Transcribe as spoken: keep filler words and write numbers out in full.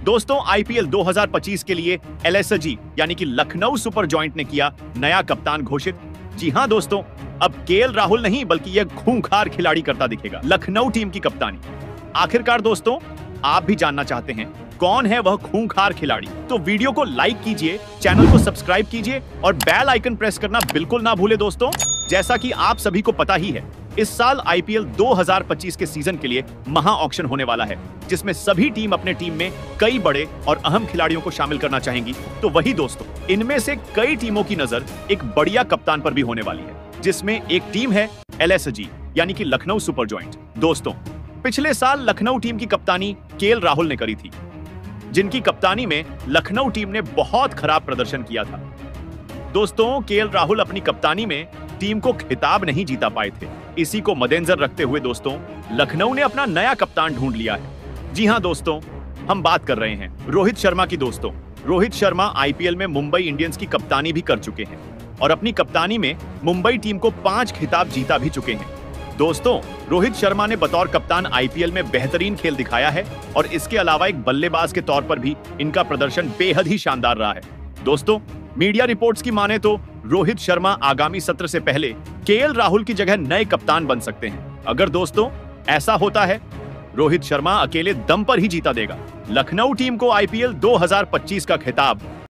दोस्तों आईपीएल दो हज़ार पच्चीस के लिए एलएसजी यानी कि लखनऊ सुपर जॉइंट ने किया नया कप्तान घोषित। जी हां दोस्तों, अब केएल राहुल नहीं बल्कि यह खूंखार खिलाड़ी करता दिखेगा लखनऊ टीम की कप्तानी। आखिरकार दोस्तों, आप भी जानना चाहते हैं कौन है वह खूंखार खिलाड़ी? तो वीडियो को लाइक कीजिए, चैनल को सब्सक्राइब कीजिए और बेल आइकन प्रेस करना बिल्कुल ना भूले दोस्तों। जैसा कि आप सभी को पता ही है, इस साल आईपीएल दो हज़ार पच्चीस के सीजन के लिए महा ऑक्शन होने वाला है, जिसमें सभी टीम अपने टीम में कई बड़े और अहम खिलाड़ियों को शामिल करना चाहेंगी। तो वही दोस्तों, इनमें से कई टीमों की नजर एक बढ़िया कप्तान पर भी होने वाली है, जिसमें एक टीम है एलएसजी यानी कि लखनऊ सुपर जॉइंट। दोस्तों, पिछले साल लखनऊ टीम की कप्तानी केएल राहुल ने करी थी, जिनकी कप्तानी में लखनऊ टीम ने बहुत खराब प्रदर्शन किया था। दोस्तों, केएल राहुल अपनी कप्तानी में टीम को खिताब नहीं जीता पाए थे। इसी को मद्देनजर रखते हुए दोस्तों, लखनऊ ने अपना नया कप्तान ढूंढ लिया है। जी हां दोस्तों, हम बात कर रहे हैं रोहित शर्मा की। दोस्तों, रोहित शर्मा आईपीएल में मुंबई इंडियंस की कप्तानी भी कर चुके हैं और अपनी कप्तानी में मुंबई टीम को पांच खिताब जीता भी चुके हैं। दोस्तों, रोहित शर्मा ने बतौर कप्तान आईपीएल में बेहतरीन खेल दिखाया है और इसके अलावा एक बल्लेबाज के तौर पर भी इनका प्रदर्शन बेहद ही शानदार रहा है। दोस्तों, मीडिया रिपोर्ट्स की माने तो रोहित शर्मा आगामी सत्र से पहले केएल राहुल की जगह नए कप्तान बन सकते हैं। अगर दोस्तों ऐसा होता है, रोहित शर्मा अकेले दम पर ही जीता देगा लखनऊ टीम को आईपीएल दो हज़ार पच्चीस का खिताब।